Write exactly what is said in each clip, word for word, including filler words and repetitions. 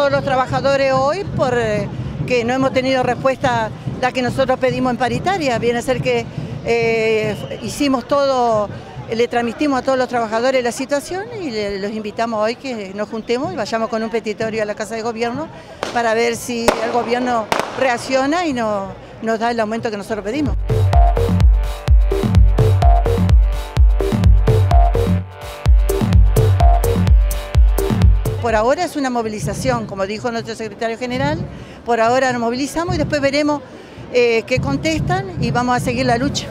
todos los trabajadores hoy porque eh, no hemos tenido respuesta la que nosotros pedimos en paritaria. Viene a ser que eh, hicimos todo, le transmitimos a todos los trabajadores la situación y le, los invitamos hoy que nos juntemos y vayamos con un petitorio a la Casa de Gobierno para ver si el gobierno reacciona y no, nos da el aumento que nosotros pedimos. Por ahora es una movilización, como dijo nuestro secretario general, por ahora nos movilizamos y después veremos eh, qué contestan y vamos a seguir la lucha.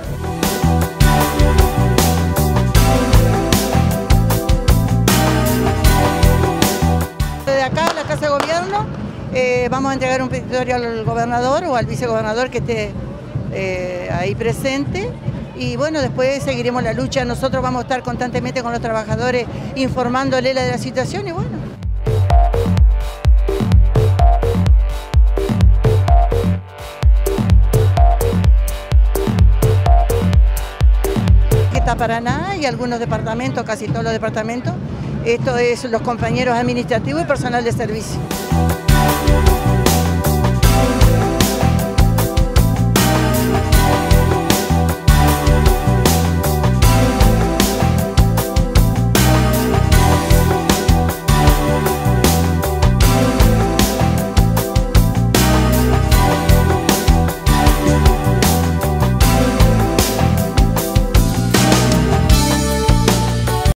Desde acá, a la Casa de Gobierno, eh, vamos a entregar un petitorio al gobernador o al vicegobernador que esté eh, ahí presente. Y bueno, después seguiremos la lucha. Nosotros vamos a estar constantemente con los trabajadores informándoles de la situación y bueno. Está Paraná y algunos departamentos, casi todos los departamentos. Esto es los compañeros administrativos y personal de servicio.